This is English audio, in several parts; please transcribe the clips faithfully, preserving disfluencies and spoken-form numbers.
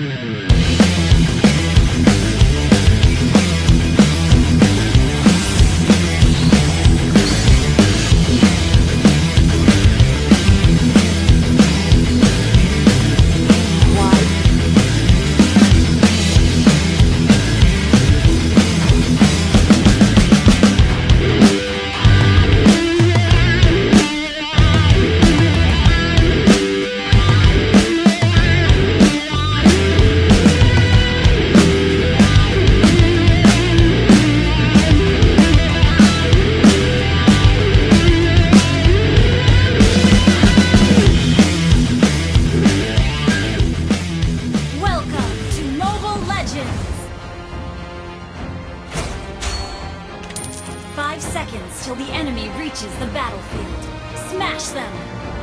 Five seconds till the enemy reaches the battlefield. Smash them!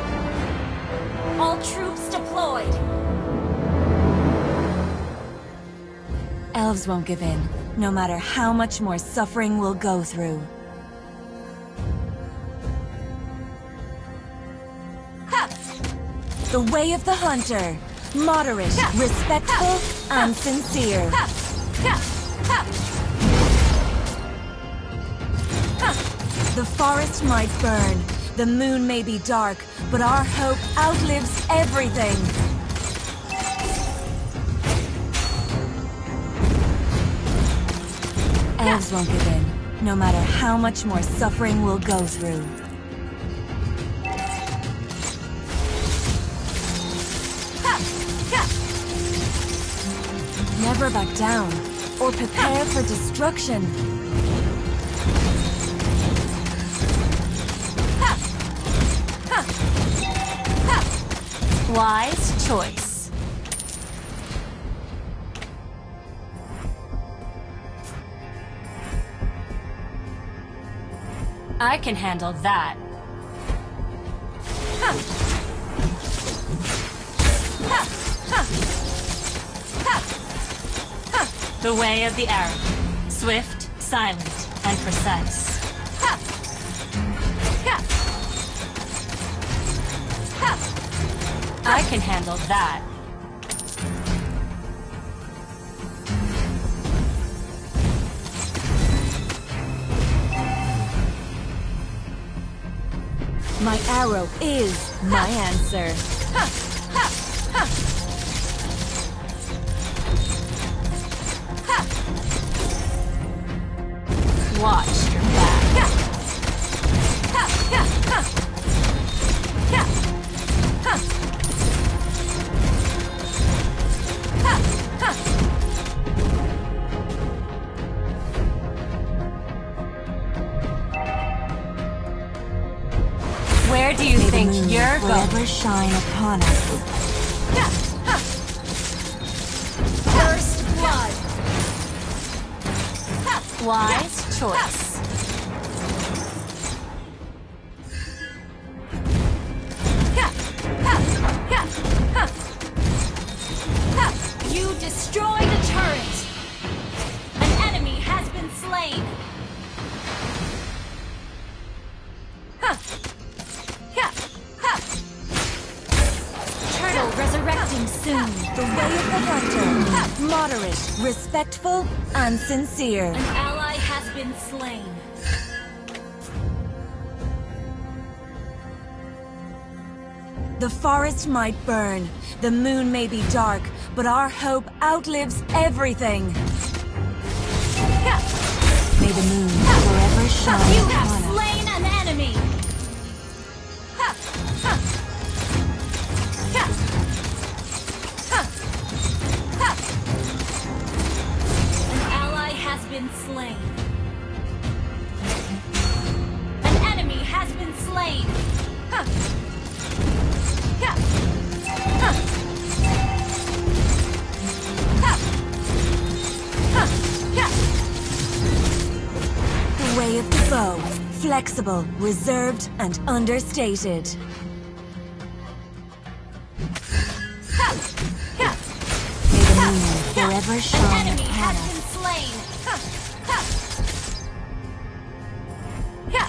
All troops deployed! Elves won't give in, no matter how much more suffering we'll go through. Ha! The way of the hunter. Moderate, ha! Respectful, ha! And sincere. Ha! Ha! Ha! The forest might burn, the moon may be dark, but our hope outlives everything. Elves won't give in, no matter how much more suffering we'll go through. Never back down, or prepare for destruction. Wise choice. I can handle that. Ha! Ha! Ha! Ha! Ha! The way of the arrow. Swift, silent, and precise. Ha! Ha! Ha! I can handle that. My arrow is my answer. Ha! Ha! Ha! Ha! Watch your back. Ha! Ha! Ha! Ha! Ha! Ha! Ha! Ha! Where do you May think the moon you're going? forever shine upon us. Ha! Ha! First blood. Ha! Wise choice. Ha! Ha! Ha! Ha! Ha! You destroyed a turret. An enemy has been slain. Ha! Ha! Ha! Turtle resurrecting soon. The way of the hunter. Moderate, respectful, and sincere. An ally has been slain. The forest might burn, the moon may be dark, but our hope outlives everything. Ha! May the moon forever shine You upon have us. slain an enemy. Ha! Ha! Ha! Ha! Ha! An ally has been slain. An enemy has been slain. Ha! Ha! Ha! Ha! Ha! Ha! The way of the bow. Flexible, reserved, and understated. Ha! Ha! May the moon forever An shine enemy upon has us. been slain. Ha! Ha! Ha!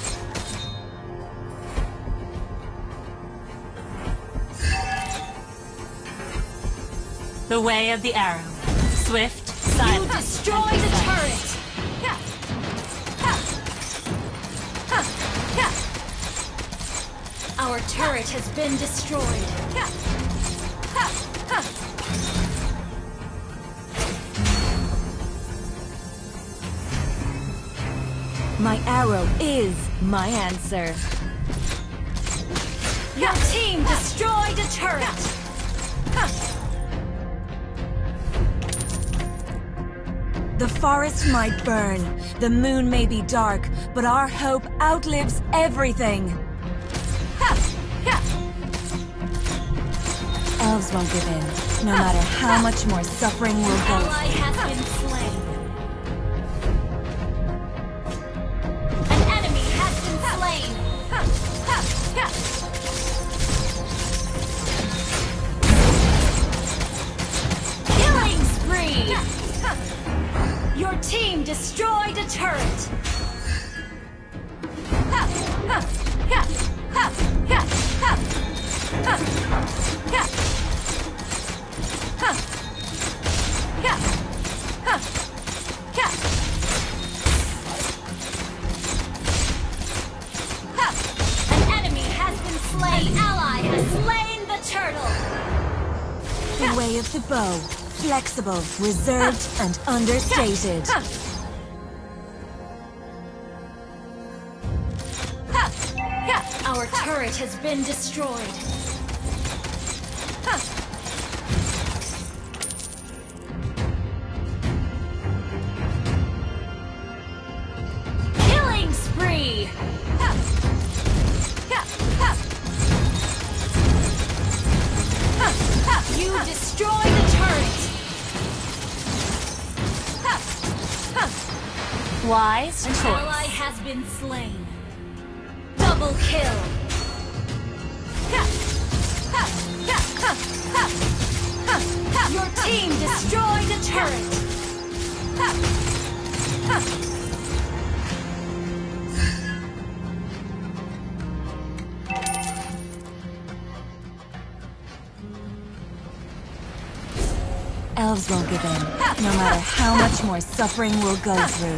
The The way of the arrow. Swift, silent. You destroy the turret! Our turret has been destroyed. My arrow is my answer. Your team destroyed a turret! The forest might burn, the moon may be dark, but our hope outlives everything. Elves won't give in, no matter how much more suffering will go. Ally has been slain. An enemy has been slain. Killing spree! Your team destroyed a turret. An enemy has been slain. An ally has slain the turtle. The way of the bow, flexible, reserved, and understated. Our turret has been destroyed. Killing spree! You destroy the turret! Wise An choice. ally has been slain. Double kill! Your team destroyed a turret! Elves won't give in, no matter how much more suffering we'll go through.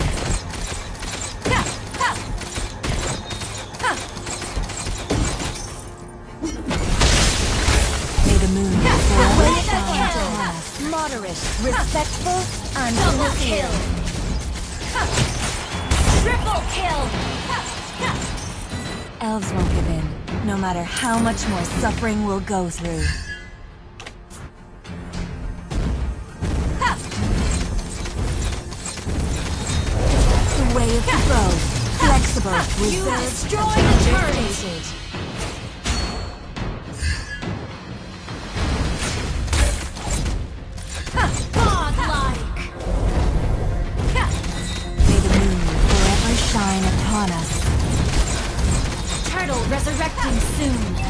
May the moon be forever shine upon us. Moderate, respectful, and Double sincere. kill! Triple kill! Elves won't give in, no matter how much more suffering we'll go through. The way of the bow, flexible, You reserved, destroy and the turret! understated. Godlike! May the moon forever shine upon us. Turtle resurrecting soon.